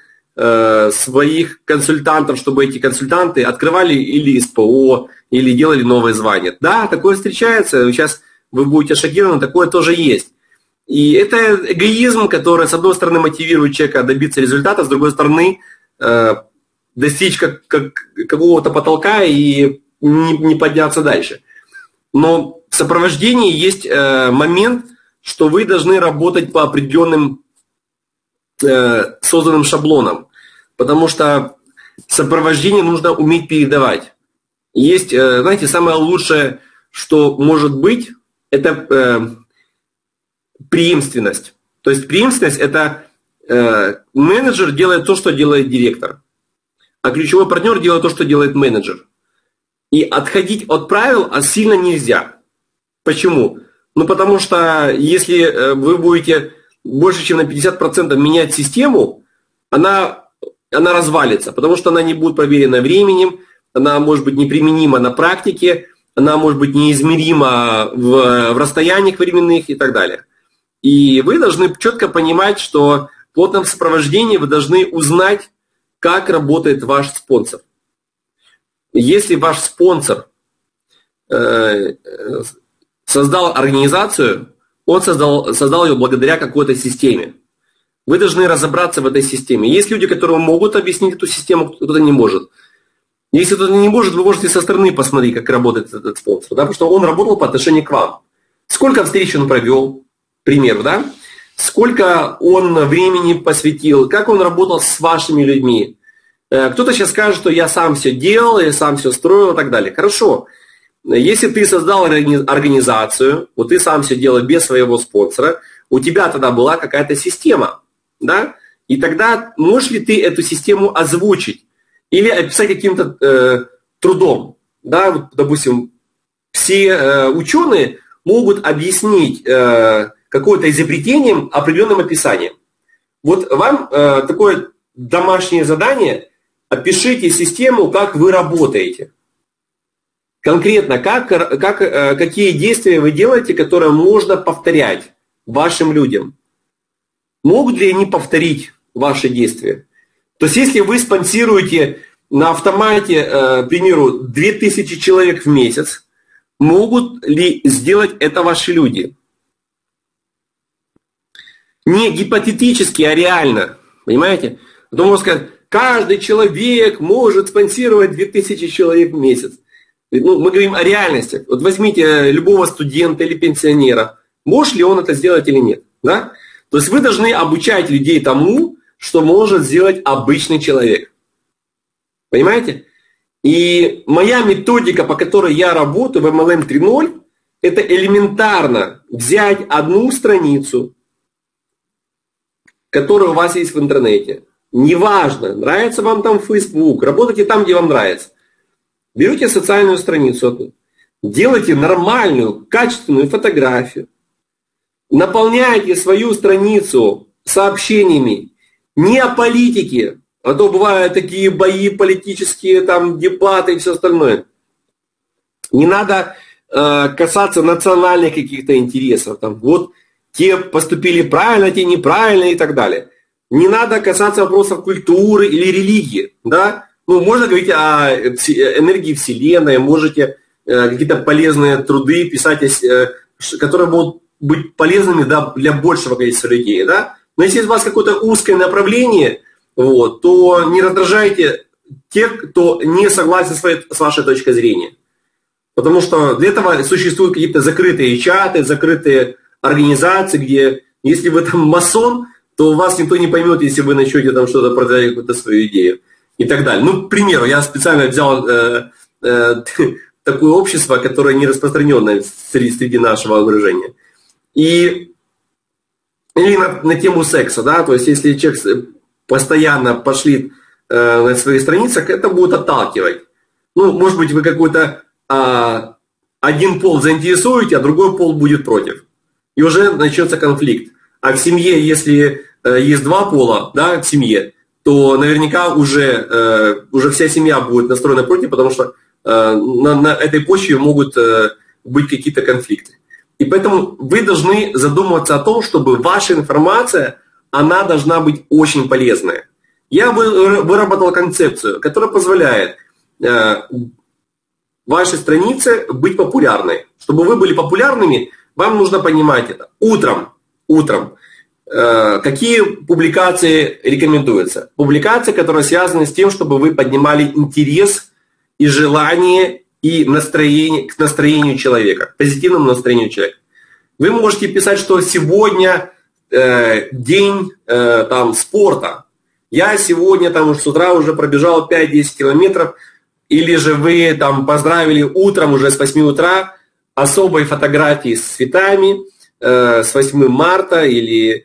своих консультантов, чтобы эти консультанты открывали или СПО, или делали новые звания. Да, такое встречается, сейчас вы будете шокированы, такое тоже есть. И это эгоизм, который, с одной стороны, мотивирует человека добиться результата, с другой стороны, достичь какого-то потолка и не подняться дальше. Но в сопровождении есть момент, что вы должны работать по определенным созданным шаблонам, потому что сопровождение нужно уметь передавать. Есть, знаете, самое лучшее, что может быть, это преемственность. То есть преемственность – это менеджер делает то, что делает директор, а ключевой партнер делает то, что делает менеджер. И отходить от правил сильно нельзя. Почему? Потому что если вы будете больше, чем на 50% менять систему, она развалится, потому что она не будет проверена временем, она может быть неприменима на практике, она может быть неизмерима в расстояниях временных и так далее. И вы должны четко понимать, что в плотном сопровождении вы должны узнать, как работает ваш спонсор. Если ваш спонсор создал организацию, он создал ее благодаря какой-то системе. Вы должны разобраться в этой системе. Есть люди, которые могут объяснить эту систему, кто-то не может. Если кто-то не может, вы можете со стороны посмотреть, как работает этот спонсор. Да? Потому что он работал по отношению к вам. Сколько встреч он провел, к примеру, да? Сколько он времени посвятил, как он работал с вашими людьми. Кто-то сейчас скажет, что я сам все делал, я сам все строил и так далее. Хорошо. Если ты создал организацию, вот ты сам все делал без своего спонсора, у тебя тогда была какая-то система, да? И тогда можешь ли ты эту систему озвучить или описать каким-то трудом, да? Вот, допустим, все ученые могут объяснить какое-то изобретением определенным описанием. Вот вам такое домашнее задание: опишите систему, как вы работаете. Конкретно, какие действия вы делаете, которые можно повторять вашим людям. Могут ли они повторить ваши действия? То есть, если вы спонсируете на автомате, к примеру, 2000 человек в месяц, могут ли сделать это ваши люди? Не гипотетически, а реально. Понимаете? Потому что каждый человек может спонсировать 2000 человек в месяц. Мы говорим о реальности. Вот возьмите любого студента или пенсионера. Может ли он это сделать или нет? Да? То есть вы должны обучать людей тому, что может сделать обычный человек. Понимаете? И моя методика, по которой я работаю в MLM 3.0, это элементарно взять одну страницу, которая у вас есть в интернете. Неважно, нравится вам там Facebook, работайте там, где вам нравится. Берете социальную страницу, делайте нормальную, качественную фотографию, наполняйте свою страницу сообщениями не о политике, а то бывают такие бои политические, там дебаты и все остальное. Не надо касаться национальных каких-то интересов. Там, вот те поступили правильно, те неправильно и так далее. Не надо касаться вопросов культуры или религии. Да? Ну, можно говорить о энергии Вселенной, можете какие-то полезные труды писать, которые будут быть полезными, да, для большего количества людей. Да? Но если у вас какое-то узкое направление, вот, то не раздражайте тех, кто не согласен с вашей точкой зрения. Потому что для этого существуют какие-то закрытые чаты, закрытые организации, где если вы там масон, то вас никто не поймет, если вы начнете там что-то продавать, какую-то свою идею и так далее. Ну, к примеру, я специально взял такое общество, которое не распространенное среди нашего окружения. Или на тему секса, да, то есть если человек постоянно пошлит на своих страницах, это будет отталкивать. Ну, может быть, вы какой-то один пол заинтересуете, а другой пол будет против. И уже начнется конфликт. А в семье, если есть два пола, да, в семье, то наверняка уже вся семья будет настроена против, потому что на этой почве могут быть какие-то конфликты. И поэтому вы должны задумываться о том, чтобы ваша информация, она должна быть очень полезная. Я выработал концепцию, которая позволяет вашей странице быть популярной. Чтобы вы были популярными, вам нужно понимать это. Утром какие публикации рекомендуются? Публикации, которые связаны с тем, чтобы вы поднимали интерес и желание и настроение к настроению человека, позитивному настроению человека. Вы можете писать, что сегодня день там, спорта. Я сегодня там, с утра уже пробежал 5-10 километров. Или же вы там поздравили утром уже с 8 утра особой фотографии с цветами, с 8 марта, или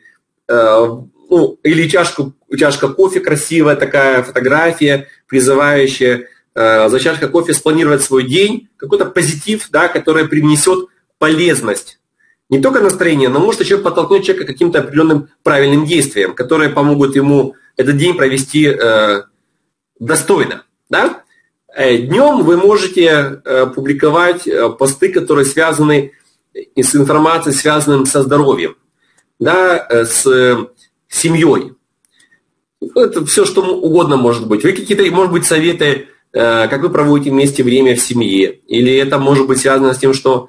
чашка кофе, красивая такая фотография, призывающая за чашкой кофе спланировать свой день, какой-то позитив, да, который принесет полезность. Не только настроение, но может еще подтолкнуть человека к каким-то определенным правильным действиям, которые помогут ему этот день провести достойно. Да? Днем вы можете публиковать посты, которые связаны с информацией, связанной со здоровьем, да, с семьей. Это все, что угодно может быть. Вы какие-то, может быть, советы, как вы проводите вместе время в семье. Или это может быть связано с тем, что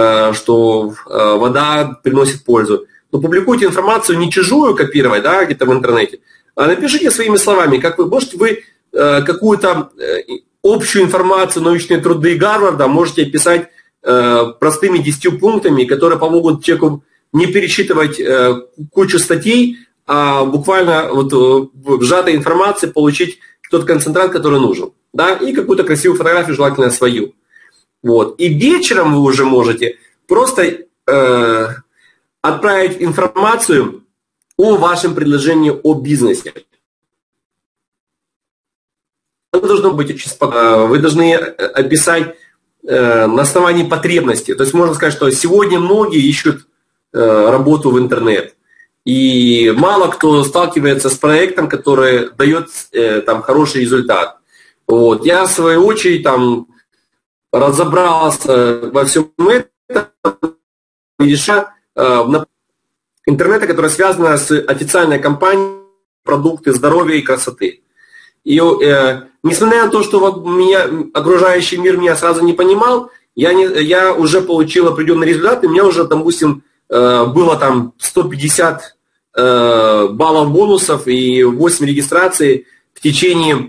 вода приносит пользу. Но публикуйте информацию не чужую копировать, да, где-то в интернете, а напишите своими словами, как вы, может, вы какую-то общую информацию, научные труды Гарварда можете описать простыми 10 пунктами, которые помогут человеку не пересчитывать кучу статей, а буквально вот в сжатой информации получить тот концентрат, который нужен. Да? И какую-то красивую фотографию, желательно свою. Вот. И вечером вы уже можете просто отправить информацию о вашем предложении о бизнесе. Это должно быть очень спокойно. Вы должны описать на основании потребностей. То есть можно сказать, что сегодня многие ищут работу в интернет. И мало кто сталкивается с проектом, который дает там хороший результат. Вот. Я, в свою очередь, там, разобрался во всем этом, интернета, которая связана с официальной компанией продукты здоровья и красоты. И несмотря на то, что окружающий мир меня сразу не понимал, я уже получил определенный результат, и у меня уже, допустим, было там 150 баллов бонусов и 8 регистраций в течение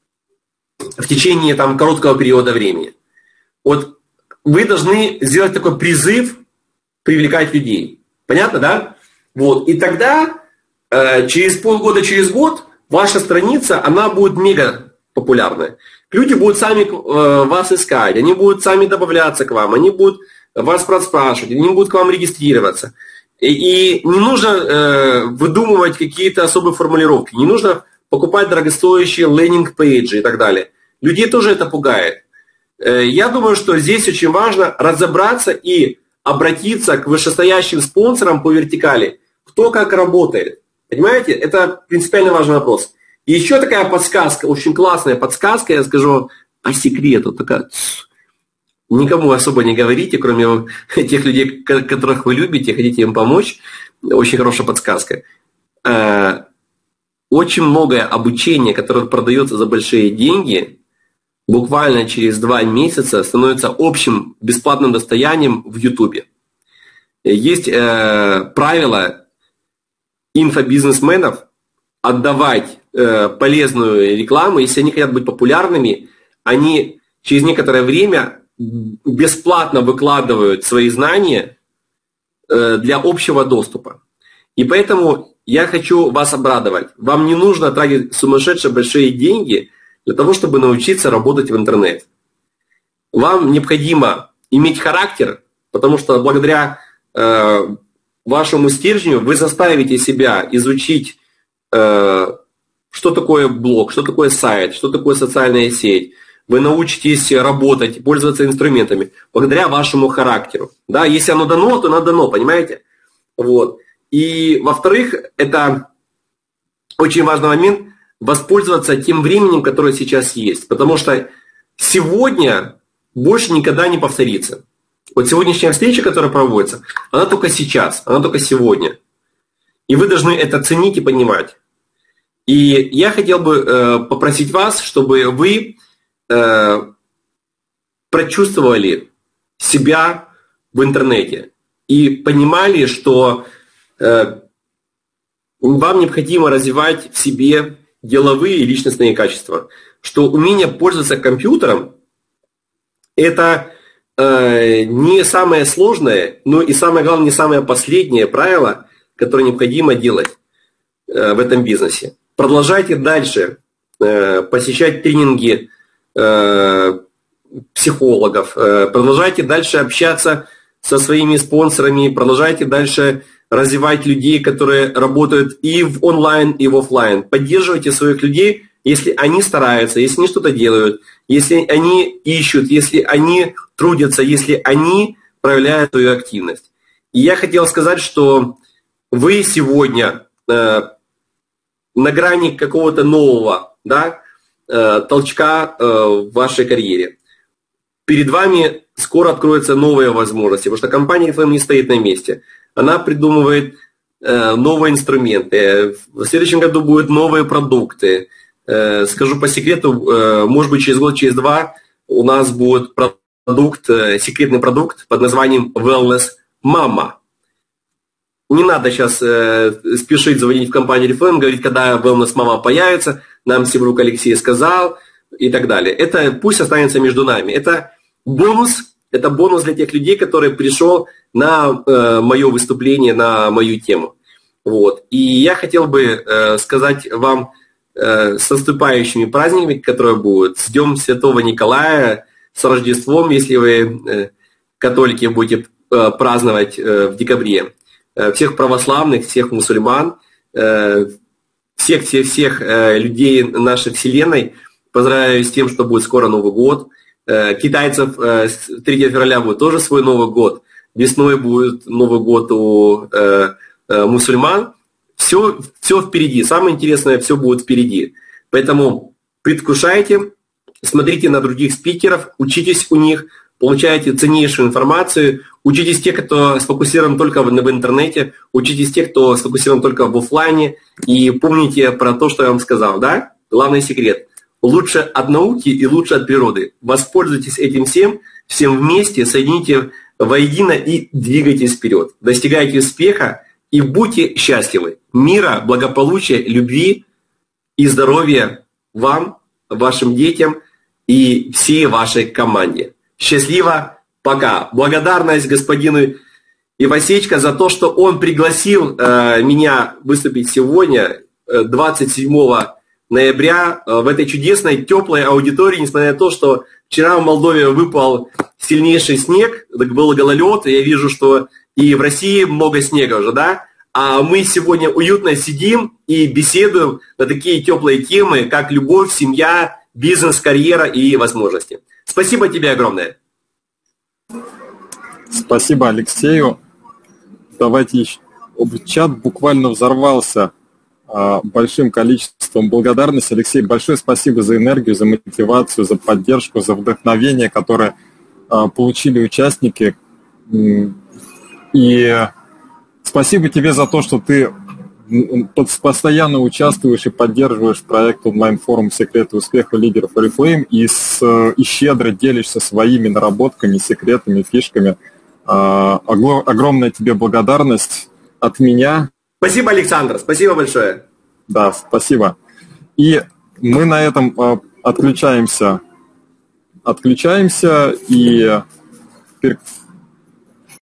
там, короткого периода времени. Вот вы должны сделать такой призыв привлекать людей. Понятно, да? Вот. И тогда через полгода, через год ваша страница, она будет мега популярная. Люди будут сами вас искать, они будут сами добавляться к вам, они будут вас спрашивать, они будут к вам регистрироваться. И не нужно выдумывать какие-то особые формулировки, не нужно покупать дорогостоящие лендинг-пейджи и так далее. Людей тоже это пугает. Я думаю, что здесь очень важно разобраться и обратиться к вышестоящим спонсорам по вертикали, кто как работает. Понимаете? Это принципиально важный вопрос. И еще такая подсказка, очень классная подсказка, я скажу по секрету, такая, никому особо не говорите, кроме тех людей, которых вы любите, хотите им помочь. Очень хорошая подсказка. Очень многое обучение, которое продается за большие деньги, буквально через 2 месяца становится общим бесплатным достоянием в YouTube. Есть правило инфобизнесменов отдавать полезную рекламу, если они хотят быть популярными, они через некоторое время бесплатно выкладывают свои знания для общего доступа. И поэтому я хочу вас обрадовать. Вам не нужно тратить сумасшедшие большие деньги для того, чтобы научиться работать в интернете. Вам необходимо иметь характер, потому что благодаря вашему стержню вы заставите себя изучить, что такое блог, что такое сайт, что такое социальная сеть. Вы научитесь работать, пользоваться инструментами благодаря вашему характеру. Да, если оно дано, то оно дано, понимаете? Вот. И, во-вторых, это очень важный момент воспользоваться тем временем, которое сейчас есть. Потому что сегодня больше никогда не повторится. Вот сегодняшняя встреча, которая проводится, она только сейчас, она только сегодня. И вы должны это ценить и понимать. И я хотел бы попросить вас, чтобы вы прочувствовали себя в интернете и понимали, что вам необходимо развивать в себе деловые и личностные качества, что умение пользоваться компьютером – это не самое сложное, но и самое главное, не самое последнее правило, которое необходимо делать в этом бизнесе. Продолжайте дальше посещать тренинги психологов, продолжайте дальше общаться со своими спонсорами, продолжайте дальше развивать людей, которые работают и в онлайн, и в офлайн. Поддерживайте своих людей, если они стараются, если они что-то делают, если они ищут, если они трудятся, если они проявляют свою активность. И я хотел сказать, что вы сегодня на грани какого-то нового, да, толчка в вашей карьере. Перед вами скоро откроются новые возможности, потому что компания FM не стоит на месте. Она придумывает новые инструменты. В следующем году будут новые продукты. Скажу по секрету, может быть, через год, через 2 у нас будет продукт, секретный продукт под названием Wellness Mama. Не надо сейчас спешить звонить в компанию FM, говорить, когда Wellness Mama появится, нам Севрук Алексей сказал и так далее. Это пусть останется между нами. Это бонус для тех людей, которые пришел на мое выступление, на мою тему. Вот. И я хотел бы сказать вам с наступающими праздниками, которые будут, с Днем Святого Николая, с Рождеством, если вы католики будете праздновать в декабре. Всех православных, всех мусульман, всех людей нашей вселенной поздравляю с тем, что будет скоро Новый год. Китайцев 3 февраля будет тоже свой Новый год. Весной будет Новый год у мусульман. Все впереди. Самое интересное, все будет впереди. Поэтому предвкушайте, смотрите на других спикеров, учитесь у них, получаете ценнейшую информацию, учитесь тех, кто сфокусирован только в интернете, учитесь тех, кто сфокусирован только в офлайне, и помните про то, что я вам сказал, да? Главный секрет. Лучше от науки и лучше от природы. Воспользуйтесь этим всем вместе, соедините воедино и двигайтесь вперед. Достигайте успеха и будьте счастливы. Мира, благополучия, любви и здоровья вам, вашим детям и всей вашей команде. Счастливо, пока. Благодарность господину и Васечка за то, что он пригласил меня выступить сегодня, 27 ноября, в этой чудесной, теплой аудитории, несмотря на то, что вчера в Молдове выпал сильнейший снег, был гололед, и я вижу, что и в России много снега уже, да? А мы сегодня уютно сидим и беседуем на такие теплые темы, как любовь, семья, бизнес, карьера и возможности. Спасибо тебе огромное. Спасибо Алексею. Давайте еще. Чат буквально взорвался большим количеством благодарности. Алексей, большое спасибо за энергию, за мотивацию, за поддержку, за вдохновение, которое получили участники. И спасибо тебе за то, что ты постоянно участвуешь и поддерживаешь проект онлайн-форум «Секреты успеха лидеров Oriflame» и щедро делишься своими наработками, секретами, фишками. Огромная тебе благодарность от меня. Спасибо, Александр, спасибо большое. Да, спасибо. И мы на этом отключаемся и